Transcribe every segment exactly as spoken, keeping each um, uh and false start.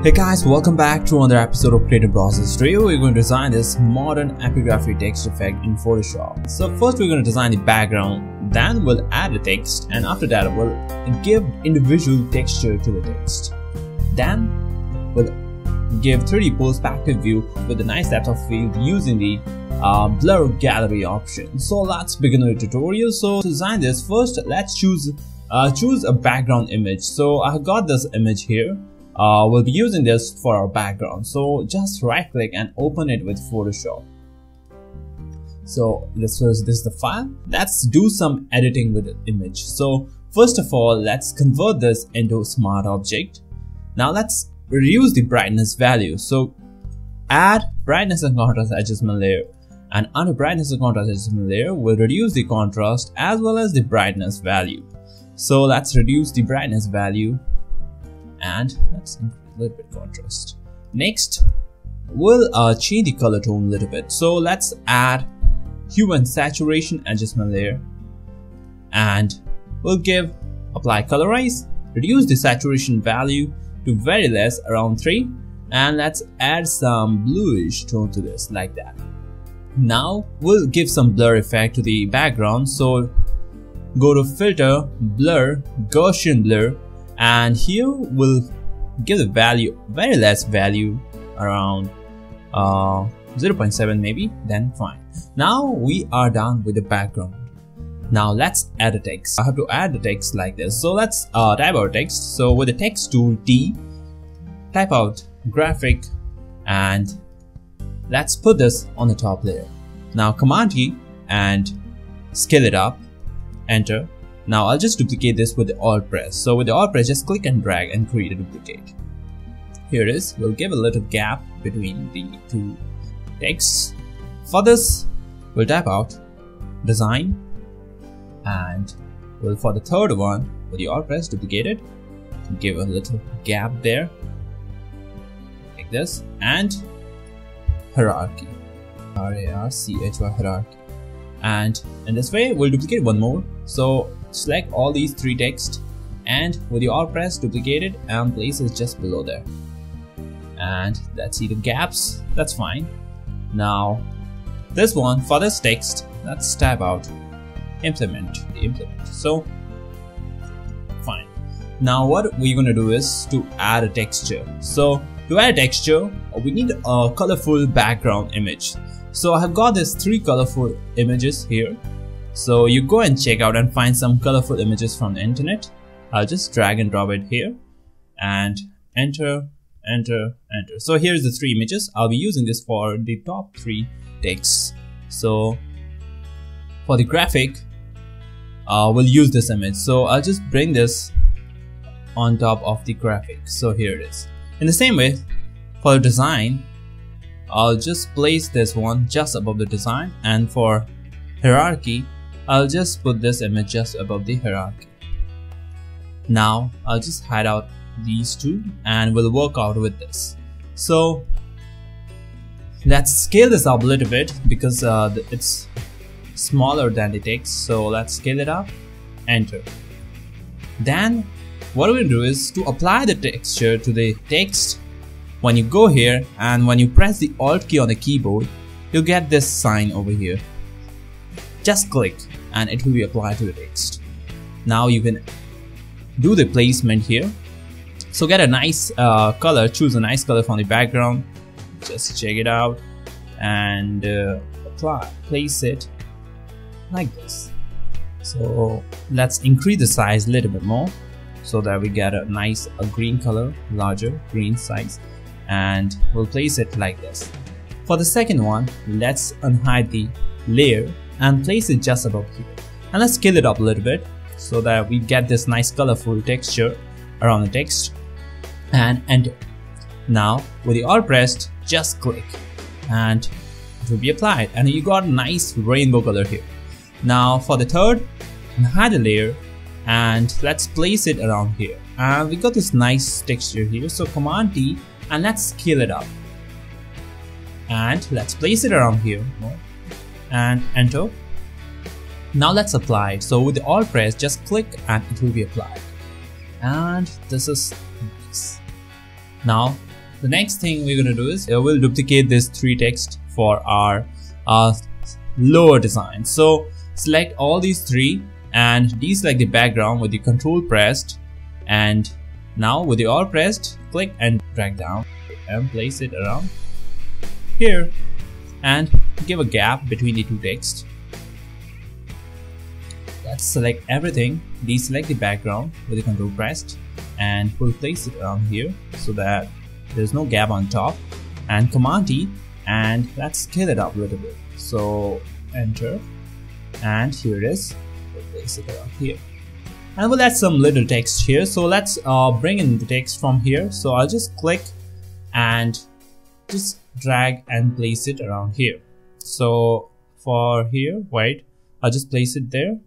Hey guys, welcome back to another episode of Creatnprocess. Today we're going to design this modern epigraphy text effect in Photoshop. So first we're going to design the background, then we'll add the text, and after that we'll give individual texture to the text. Then we'll give three D perspective view with a nice depth of field using the uh, blur gallery option. So let's begin the tutorial. So to design this, first let's choose uh, choose a background image. So I got this image here. Uh, we'll be using this for our background, so just right click and open it with Photoshop. So this was this is the file. Let's do some editing with the image. So first of all, let's convert this into a smart object. Now let's reduce the brightness value. So add brightness and contrast adjustment layer, and under brightness and contrast adjustment layer we'll reduce the contrast as well as the brightness value. So let's reduce the brightness value and let's increase a little bit contrast. Next we'll uh, change the color tone a little bit. So let's add hue and saturation adjustment layer, and we'll give apply colorize, reduce the saturation value to very less, around three, and let's add some bluish tone to this like that. Now we'll give some blur effect to the background. So go to filter, blur, Gaussian blur, and here we'll give the value very less value, around uh, zero point seven maybe, then fine. Now we are done with the background. Now let's add a text. I have to add the text like this. So let's uh, type out text. So with the text tool T, type out graphic, and let's put this on the top layer. Now Command T and scale it up, enter. Now I'll just duplicate this with the Alt press. So with the Alt press, just click and drag and create a duplicate. Here it is. We'll give a little gap between the two texts. For this, we'll type out design, and we'll for the third one with the Alt press, duplicate it, give a little gap there, like this, and hierarchy, R A R C H Y, hierarchy. And in this way, we'll duplicate one more. So select all these three text, and with your Alt press, duplicate it and place it just below there. And let's see the gaps. That's fine. Now this one, for this text, let's type out implement, the implement. So fine. Now what we're gonna do is to add a texture. So to add a texture, we need a colorful background image. So I have got these three colorful images here. So you go and check out and find some colorful images from the internet. I'll just drag and drop it here and enter, enter, enter. So here's the three images. I'll be using this for the top three texts. So for the graphic, uh, we'll use this image. So I'll just bring this on top of the graphic. So here it is. In the same way, for the design, I'll just place this one just above the design, and for hierarchy, I'll just put this image just above the hierarchy. Now I'll just hide out these two and we'll work out with this. So let's scale this up a little bit because uh, it's smaller than the text. So let's scale it up, enter. Then what we're gonna do is to apply the texture to the text. When you go here and when you press the Alt key on the keyboard, you'll get this sign over here. Just click and it will be applied to the text. Now you can do the placement here. So get a nice uh, color, choose a nice color from the background, just check it out, and uh, apply, place it like this. So let's increase the size a little bit more so that we get a nice a green color, larger green size, and we'll place it like this. For the second one, let's unhide the layer and place it just above here, and let's scale it up a little bit so that we get this nice colorful texture around the text, and enter. Now with the Alt pressed, just click and it will be applied, and you got a nice rainbow color here. Now for the third, unhide the layer and let's place it around here, and we got this nice texture here. So Command T and let's scale it up, and let's place it around here and enter. Now let's apply it. So with the Alt press, just click and it will be applied. And this is nice. Now the next thing we're gonna do is uh, we'll duplicate this three text for our uh, lower design. So select all these three and deselect the background with the control pressed, and now with the alt pressed, click and drag down and place it around here and give a gap between the two texts. Let's select everything, deselect the background with the control pressed, and we'll place it around here so that there's no gap on top, and Command T, and let's scale it up a little bit. So enter, and here it is. We'll place it around here, and we'll add some little text here. So let's uh, bring in the text from here. So I'll just click and just drag and place it around here. So for here, wait, I'll just place it there,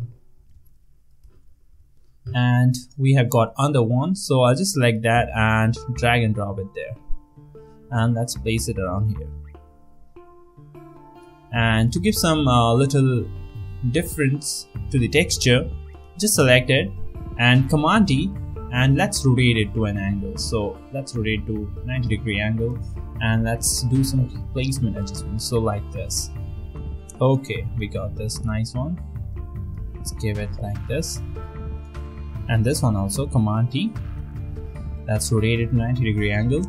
and we have got under one, so I'll just select that and drag and drop it there, and let's place it around here. And to give some uh, little difference to the texture, just select it and Command T, and let's rotate it to an angle. So let's rotate to ninety degree angle, and let's do some placement adjustments, so like this. Okay, we got this nice one. Let's give it like this, and this one also Command T, let's rotate it to ninety degree angle,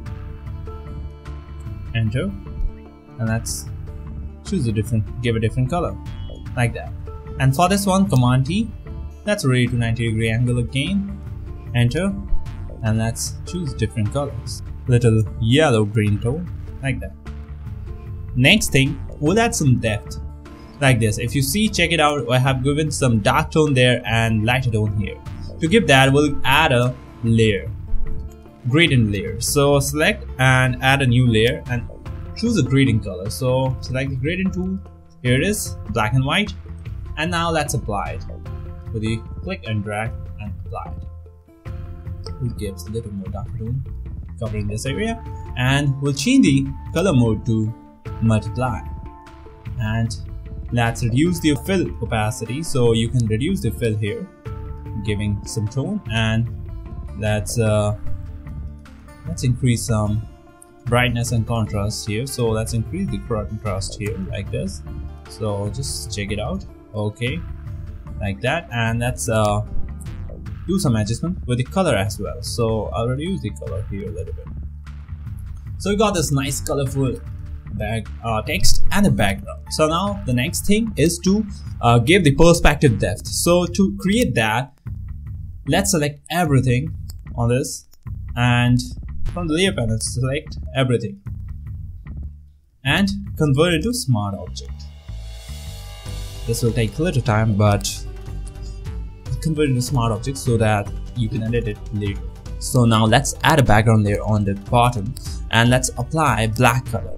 enter, and let's choose a different, give a different color like that. And for this one, Command T, let's rotate to ninety degree angle again, enter, and let's choose different colors, little yellow green tone like that. Next thing, we'll add some depth like this. If you see, check it out, I have given some dark tone there and lighter tone here. To give that, we'll add a layer, gradient layer. So select and add a new layer and choose a gradient color. So select the gradient tool, here it is, black and white, and now let's apply it with the click and drag and apply it. We'll give a little more dark tone covering this area, and we'll change the color mode to multiply, and let's reduce the fill opacity. So you can reduce the fill here, giving some tone, and let's uh, let's increase some brightness and contrast here. So let's increase the contrast here like this. So just check it out. Okay, like that, and let's uh, do some adjustment with the color as well. So I'll reduce the color here a little bit. So we got this nice colorful back uh, text and a background. So now the next thing is to uh, give the perspective depth. So to create that, let's select everything on this, and from the layer panel select everything and convert it to smart object. This will take a little time, but convert it to smart object so that you can edit it later. So now let's add a background layer on the bottom, and let's apply black color.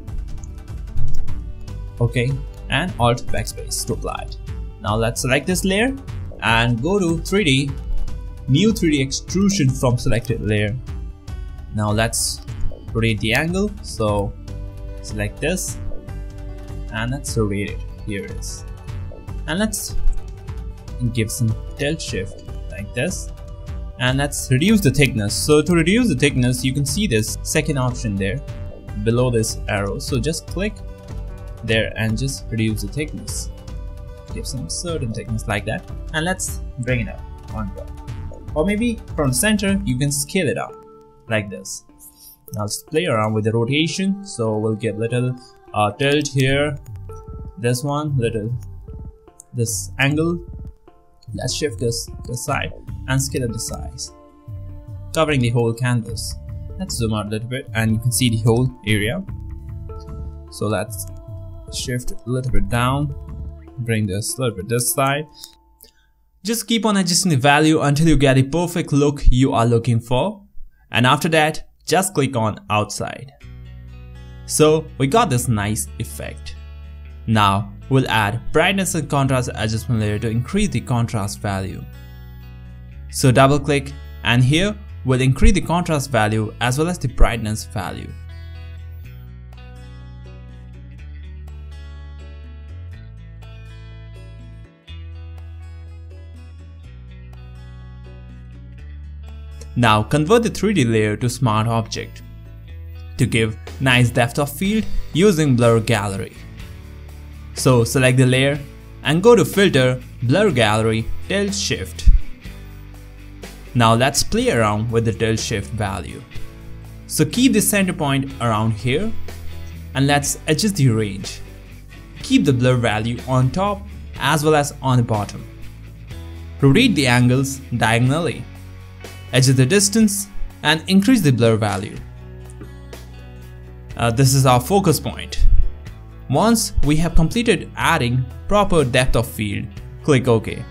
Okay, and Alt backspace to apply it. Now let's select this layer and go to three D, new three D extrusion from selected layer. Now let's rotate the angle. So select this and let's rotate it. Here it is. And let's give some tilt shift like this, and let's reduce the thickness. So to reduce the thickness, you can see this second option there below this arrow. So just click there and just reduce the thickness, give some certain thickness like that, and let's bring it up on top, or maybe from the center you can scale it up like this. Now let's play around with the rotation. So we'll give little uh, tilt here, this one, little this angle. Let's shift this to the side and scale up the size, covering the whole canvas. Let's zoom out a little bit and you can see the whole area. So let's shift a little bit down, bring this a little bit this side. Just keep on adjusting the value until you get the perfect look you are looking for, and after that just click on outside. So we got this nice effect. Now we'll add brightness and contrast adjustment layer to increase the contrast value. So double click, and here we'll increase the contrast value as well as the brightness value. Now convert the three D layer to smart object. to give nice depth of field using blur gallery. So select the layer and go to filter, blur gallery, tilt shift. Now let's play around with the tilt shift value. So keep the center point around here and let's adjust the range. Keep the blur value on top as well as on the bottom. Rotate the angles diagonally. Adjust the distance and increase the blur value. Uh, this is our focus point. Once we have completed adding proper depth of field, click OK.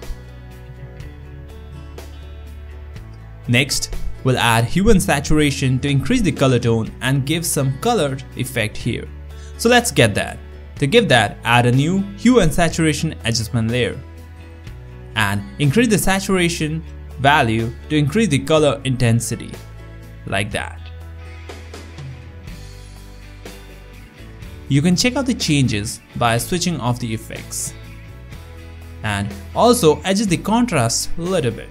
Next, we'll add hue and saturation to increase the color tone and give some colored effect here. So let's get that. To give that, add a new hue and saturation adjustment layer and increase the saturation value to increase the color intensity, like that. You can check out the changes by switching off the effects and also adjust the contrast a little bit.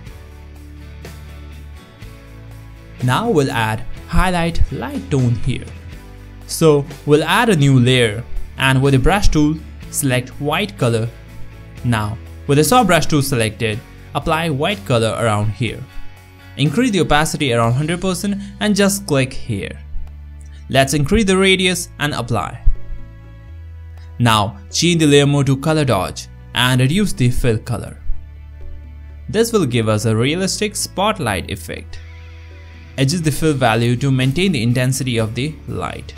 Now we'll add highlight light tone here. So we'll add a new layer and with the brush tool select white color. Now with the saw brush tool selected, apply white color around here. Increase the opacity around one hundred percent and just click here. Let's increase the radius and apply. Now change the layer mode to color dodge and reduce the fill color. This will give us a realistic spotlight effect. Adjust the fill value to maintain the intensity of the light.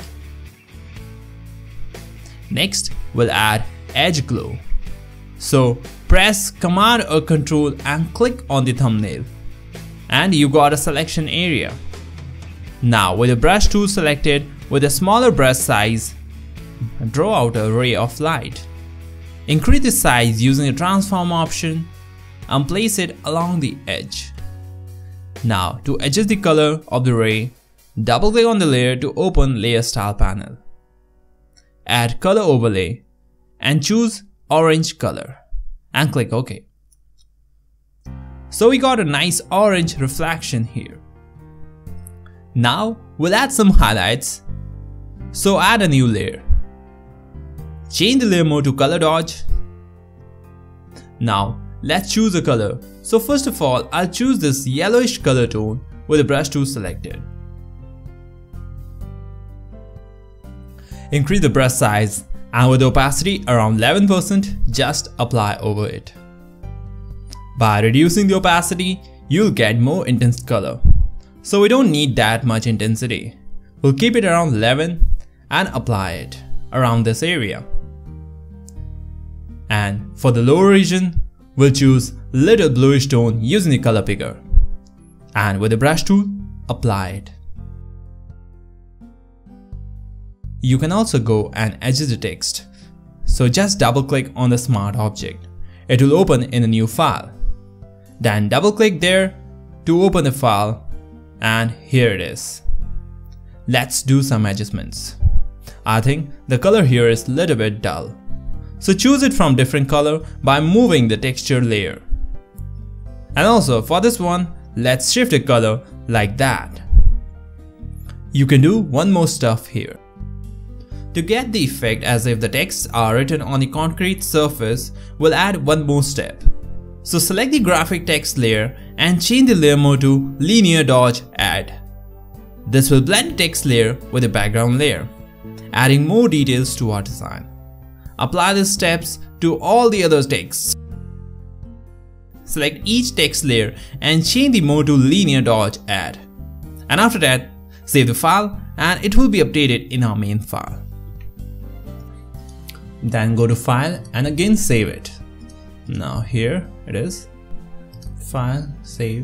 Next, we'll add edge glow. So press Command or Control and click on the thumbnail. And you got a selection area. Now with the brush tool selected, with a smaller brush size, draw out a ray of light. Increase the size using the transform option and place it along the edge. Now to adjust the color of the ray, double click on the layer to open layer style panel. Add color overlay and choose orange color and click OK. So we got a nice orange reflection here. Now we'll add some highlights. So add a new layer. Change the layer mode to color dodge. Now let's choose a color. So first of all, I'll choose this yellowish color tone with the brush tool selected. Increase the brush size and with the opacity around eleven percent, just apply over it. By reducing the opacity, you'll get more intense color. So we don't need that much intensity. We'll keep it around eleven and apply it around this area. And for the lower region, we'll choose little bluish tone using the color picker. And with the brush tool, apply it. You can also go and adjust the text. So just double click on the smart object. It will open in a new file. Then double click there to open the file and here it is. Let's do some adjustments. I think the color here is a little bit dull. So choose it from different color by moving the texture layer. And also for this one, let's shift the color like that. You can do one more stuff here. To get the effect as if the texts are written on the concrete surface, we'll add one more step. So select the graphic text layer and change the layer mode to linear dodge add. This will blend the text layer with the background layer, adding more details to our design. Apply these steps to all the other texts. Select each text layer and change the mode to linear dodge add. And after that, save the file and it will be updated in our main file. Then go to File and again save it. Now here it is. File, save.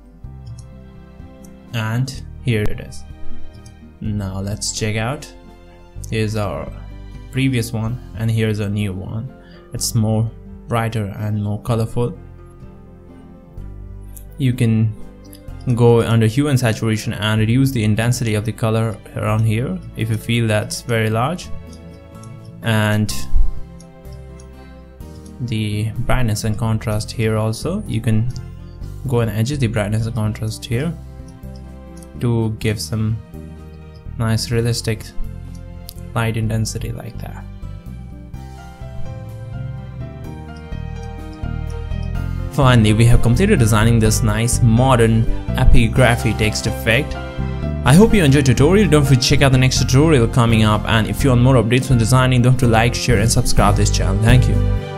And here it is. Now let's check out. Here's our previous one and here's a new one. It's more brighter and more colorful. You can go under hue and saturation and reduce the intensity of the color around here if you feel that's very large. And the brightness and contrast here also, you can go and adjust the brightness and contrast here to give some Nice realistic light intensity like that. Finally, we have completed designing this nice modern epigraphy text effect. I hope you enjoyed the tutorial. Don't forget to check out the next tutorial coming up, and if you want more updates on designing, don't forget to like, share and subscribe this channel. Thank you.